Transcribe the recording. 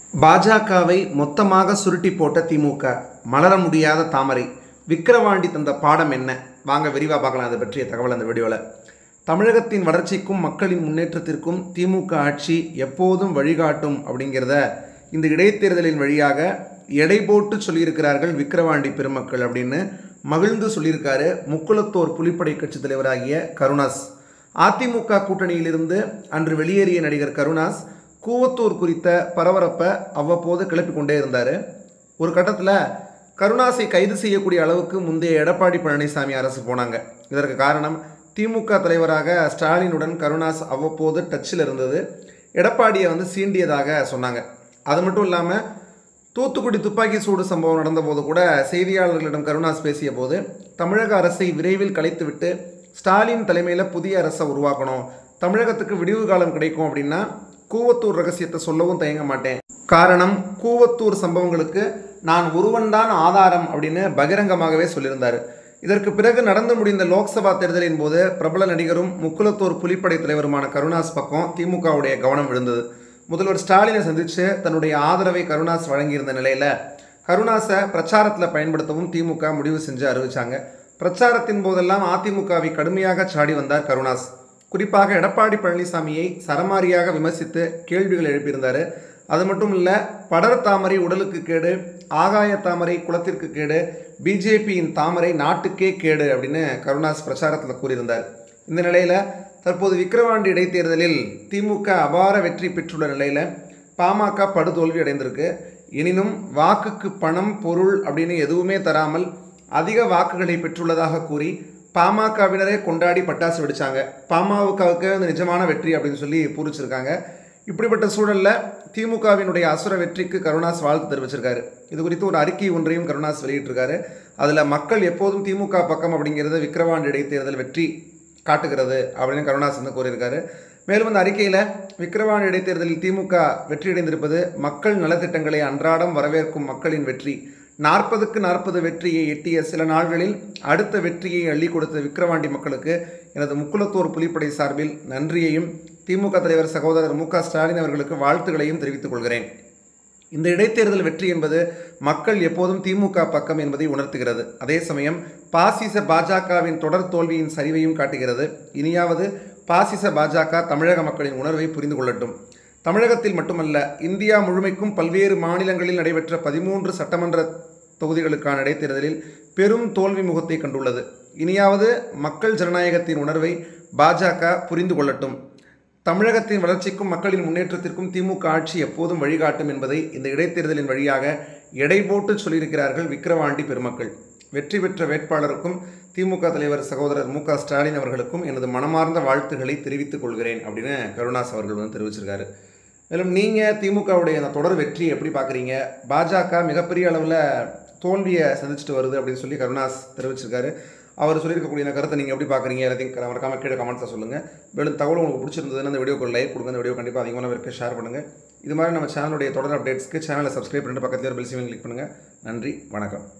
பாஜகவை மொத்தமாக சுருட்டி போட்ட திமுக, மலர முடியாத தாமரை. விக்கிரவாண்டி தந்த பாடம் என்ன? வாங்க விரிவாக பார்க்கலாம். அதை பற்றிய தகவல் அந்த வீடியோவில். தமிழகத்தின் வளர்ச்சிக்கும் மக்களின் முன்னேற்றத்திற்கும் திமுக ஆட்சி எப்போதும் வழிகாட்டும் அப்படிங்கிறத இந்த இடைத்தேர்தலின் வழியாக எடை போட்டு சொல்லியிருக்கிறார்கள் விக்கிரவாண்டி பெருமக்கள் அப்படின்னு மகிழ்ந்து சொல்லியிருக்காரு முக்குளத்தோர் புலிப்படை கட்சி தலைவராகிய கருணாஸ். அதிமுக கூட்டணியிலிருந்து அன்று வெளியேறிய நடிகர் கருணாஸ் கூவத்தூர் குறித்த பரபரப்பை அவ்வப்போது கிளப்பி கொண்டே இருந்தார். ஒரு கட்டத்தில் கருணாஸை கைது செய்யக்கூடிய அளவுக்கு முந்தைய எடப்பாடி பழனிசாமி அரசு போனாங்க. இதற்கு காரணம் திமுக தலைவராக ஸ்டாலினுடன் கருணாஸ் அவ்வப்போது டச்சில் இருந்தது. எடப்பாடியை சீண்டியதாக சொன்னாங்க. அது மட்டும் இல்லாமல் தூத்துக்குடி துப்பாக்கி சூடு சம்பவம் நடந்தபோது கூட செய்தியாளர்களிடம் கருணாஸ் பேசிய போது தமிழக அரசை விரைவில் கலைத்துவிட்டு ஸ்டாலின் தலைமையில் புதிய அரசை உருவாக்கணும், தமிழகத்துக்கு விடிவு காலம் கிடைக்கும் அப்படின்னா கூவத்தூர் ரகசியத்தை சொல்லவும் தயங்க மாட்டேன், காரணம் கூவத்தூர் சம்பவங்களுக்கு நான் ஒருவன்தான் ஆதாரம் அப்படின்னு பகிரங்கமாகவே சொல்லியிருந்தார். இதற்கு பிறகு நடந்து முடிந்த லோக்சபா தேர்தலின் போது பிரபல நடிகரும் முக்குளத்தூர் புலிப்படை தலைவருமான கருணாஸ் பக்கம் திமுகவுடைய கவனம் விழுந்தது. முதல்வர் ஸ்டாலினை சந்தித்து தன்னுடைய ஆதரவை கருணாஸ் வழங்கியிருந்த நிலையில் கருணாஸை பிரச்சாரத்தில் பயன்படுத்தவும் திமுக முடிவு செஞ்சு அறிவித்தாங்க. பிரச்சாரத்தின் போதெல்லாம் அதிமுகவை கடுமையாக சாடி வந்தார் கருணாஸ். குறிப்பாக எடப்பாடி பழனிசாமியை சரமாரியாக விமர்சித்து கேள்விகள் எழுப்பியிருந்தார். அது மட்டும் இல்லை, படர் தாமரை உடலுக்கு கேடு, ஆகாய தாமரை குளத்திற்கு கேடு, பிஜேபியின் தாமரை நாட்டுக்கே கேடு அப்படின்னு கருணாஸ் பிரச்சாரத்தில் கூறியிருந்தார். இந்த நிலையில் தற்போது விக்கிரவாண்டி இடைத்தேர்தலில் திமுக அபார வெற்றி பெற்றுள்ள நிலையில் பாமக படுதோல்வி அடைந்திருக்கு. எனினும் வாக்குக்கு பணம் பொருள் அப்படின்னு எதுவுமே தராமல் அதிக வாக்குகளை பெற்றுள்ளதாக கூறி பாமகவினரே கொண்டாடி பட்டாசு வெடிச்சாங்க. பாமகவுக்கு நிஜமான வெற்றி அப்படின்னு சொல்லி பூரிச்சிருக்காங்க. இப்படிப்பட்ட சூழலில் திமுகவினுடைய அசுர வெற்றிக்கு கருணாஸ் வாழ்த்து தெரிவிச்சிருக்காரு. இது குறித்து ஒரு அறிக்கை ஒன்றையும் கருணாஸ் வெளியிட்டிருக்காரு. அதில் மக்கள் எப்போதும் திமுக பக்கம் அப்படிங்கிறத விக்கிரவாண்டி இடைத்தேர்தல் வெற்றி காட்டுகிறது அப்படின்னு கருணாஸ் கூறியிருக்காரு. மேலும் அந்த அறிக்கையில் விக்கிரவாண்டி இடைத்தேர்தலில் திமுக வெற்றியடைந்திருப்பது மக்கள் நலத்திட்டங்களை அன்றாடம் வரவேற்கும் மக்களின் வெற்றி, 40க்கு 40 வெற்றியை எட்டிய சில நாள்களில் அடுத்த வெற்றியை அள்ளி கொடுத்த விக்கிரவாண்டி மக்களுக்கு எனது முக்குளத்தோர் புலிப்படை சார்பில் நன்றியையும் திமுக தலைவர் சகோதரர் மு.க. ஸ்டாலின் அவர்களுக்கு வாழ்த்துக்களையும் தெரிவித்துக் கொள்கிறேன். இந்த இடைத்தேர்தல் வெற்றி என்பது மக்கள் எப்போதும் திமுக பக்கம் என்பதை உணர்த்துகிறது. அதே சமயம் பாசிச பாஜகவின் தொடர் தோல்வியின் சரிவையும் காட்டுகிறது. இனியாவது பாசிச பாஜக தமிழக மக்களின் உணர்வை புரிந்து கொள்ளட்டும். தமிழகத்தில் மட்டுமல்ல, இந்தியா முழுமைக்கும் பல்வேறு மாநிலங்களில் நடைபெற்ற 13 சட்டமன்ற தொகுதிகளுக்கான இடைத்தேர்தலில் பெரும் தோல்வி முகத்தை கண்டுள்ளது. இனியாவது மக்கள் ஜனநாயகத்தின் உணர்வை பாஜக புரிந்து கொள்ளட்டும். தமிழகத்தின் வளர்ச்சிக்கும் மக்களின் முன்னேற்றத்திற்கும் திமுக ஆட்சி எப்போதும் வழிகாட்டும் என்பதை இந்த இடைத்தேர்தலின் வழியாக எடை போட்டு சொல்லியிருக்கிறார்கள் விக்கிரவாண்டி பெருமக்கள். வெற்றி பெற்ற வேட்பாளருக்கும் திமுக தலைவர் சகோதரர் மு.க. ஸ்டாலின் அவர்களுக்கும் எனது மனமார்ந்த வாழ்த்துக்களை தெரிவித்துக் கொள்கிறேன் அப்படின்னு கருணாஸ் அவர்கள் தெரிவிச்சிருக்காரு. மேலும் நீங்கள் திமுகவுடைய அந்த தொடர் வெற்றி எப்படி பார்க்குறீங்க? பாஜக மிகப்பெரிய அளவில் தோல்வியை சந்திச்சுட்டு வருது அப்படின்னு சொல்லி கருணாஸ் தெரிவிச்சிருக்காரு. அவர் சொல்லியிருக்கக்கூடிய இந்த கருத்தை நீங்கள் எப்படி பார்க்குறீங்க? எல்லாத்தையும் மறக்காமல் கீழே கமெண்ட்ஸை சொல்லுங்கள். மேலும் தகவல் உங்களுக்கு பிடிச்சிருந்ததுன்னு அந்த வீடியோக்கு லைக் கொடுங்க. இந்த வீடியோ கண்டிப்பாக அதிகமான பேருக்கு ஷேர் பண்ணுங்கள். இது மாதிரி நம்ம சேனலுடைய தொடர் அப்டேட்ஸ்க்கு சேனலை சப்ஸ்கிரைப் பண்ணிட்டு பக்கத்தில் பெல் சிம்மையும் கிளிக் பண்ணுங்கள். நன்றி, வணக்கம்.